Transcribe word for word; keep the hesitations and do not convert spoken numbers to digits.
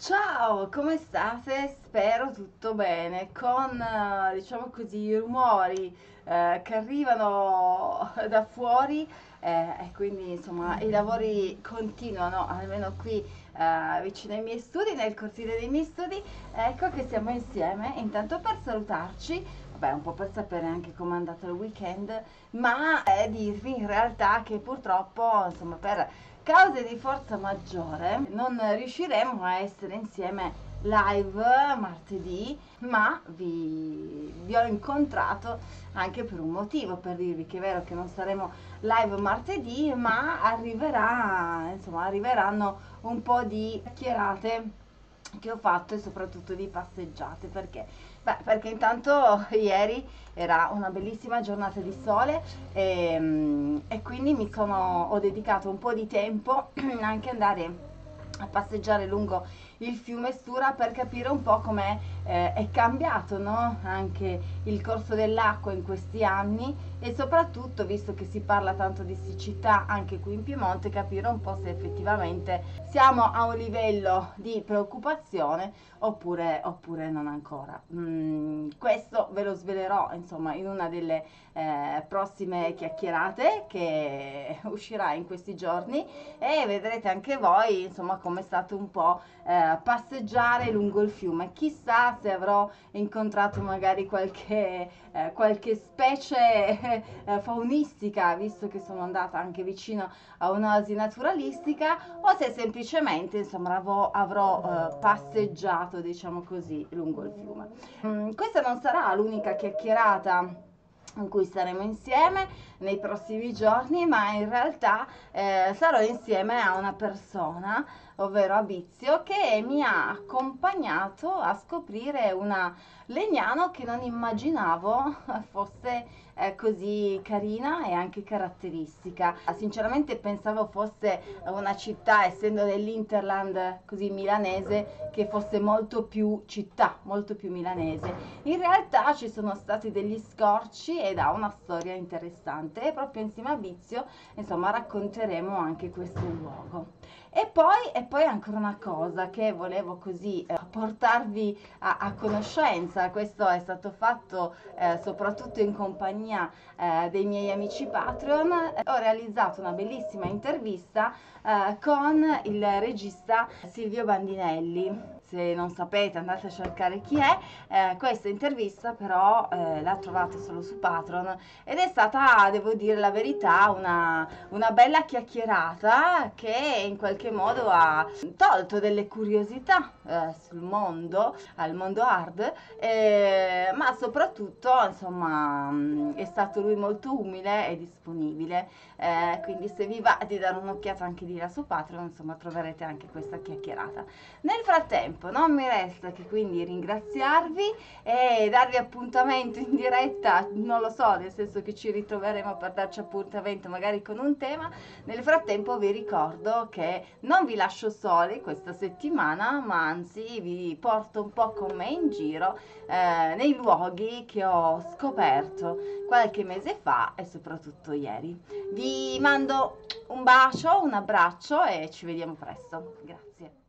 Ciao, come state? Spero tutto bene. Con, eh, diciamo così, i rumori eh, che arrivano da fuori eh, e quindi insomma i lavori continuano, almeno qui eh, vicino ai miei studi, nel cortile dei miei studi. Ecco che siamo insieme, intanto per salutarci, vabbè, un po' per sapere anche com'è andato il weekend, ma eh, dirvi in realtà che purtroppo, insomma, per cause di forza maggiore non riusciremo a essere insieme live martedì, ma vi, vi ho incontrato anche per un motivo, per dirvi che è vero che non saremo live martedì, ma arriverà, insomma, arriveranno un po' di chiacchierate che ho fatto e soprattutto di passeggiate. Perché? Beh, perché intanto ieri era una bellissima giornata di sole e, mm, e quindi mi sono, ho dedicato un po' di tempo anche andare a passeggiare lungo il fiume Stura per capire un po' come eh, è cambiato, no? Anche il corso dell'acqua in questi anni e soprattutto, visto che si parla tanto di siccità anche qui in Piemonte, capire un po' se effettivamente siamo a un livello di preoccupazione oppure, oppure non ancora. Mm, questo ve lo svelerò insomma in una delle eh, prossime chiacchierate che uscirà in questi giorni e vedrete anche voi insomma come è stato un po' eh, passeggiare lungo il fiume. Chissà se avrò incontrato magari qualche, eh, qualche specie eh, faunistica, visto che sono andata anche vicino a un'oasi naturalistica, o se semplicemente insomma avrò, avrò eh, passeggiato, diciamo così, lungo il fiume. Mm, questa non sarà l'unica chiacchierata in cui saremo insieme nei prossimi giorni, ma in realtà eh, sarò insieme a una persona, ovvero a Bizio, che mi ha accompagnato a scoprire una Legnano che non immaginavo fosse eh, così carina e anche caratteristica. Sinceramente pensavo fosse una città, essendo dell'Interland così milanese, che fosse molto più città, molto più milanese. In realtà ci sono stati degli scorci ed ha una storia interessante e proprio insieme a Bizio, insomma, racconteremo anche questo luogo. E poi, e poi ancora una cosa che volevo così eh, portarvi a, a conoscenza. Questo è stato fatto eh, soprattutto in compagnia eh, dei miei amici Patreon. Ho realizzato una bellissima intervista eh, con il regista Silvio Bandinelli. Se non sapete andate a cercare chi è. Eh, questa intervista però eh, la trovate solo su Patreon ed è stata, devo dire la verità, una, una bella chiacchierata che in qualche modo ha tolto delle curiosità eh, sul mondo, al mondo hard, eh, ma soprattutto insomma mh, è stato lui molto umile e disponibile, eh, quindi se vi va di dare un'occhiata anche di là su Patreon, insomma troverete anche questa chiacchierata. Nel frattempo non mi resta che quindi ringraziarvi e darvi appuntamento in diretta, non lo so, nel senso che ci ritroveremo per darci appuntamento magari con un tema. Nel frattempo vi ricordo che non vi lascio soli questa settimana, ma anzi vi porto un po' con me in giro eh, nei luoghi che ho scoperto qualche mese fa e soprattutto ieri. Vi mando un bacio, un abbraccio e ci vediamo presto. Grazie.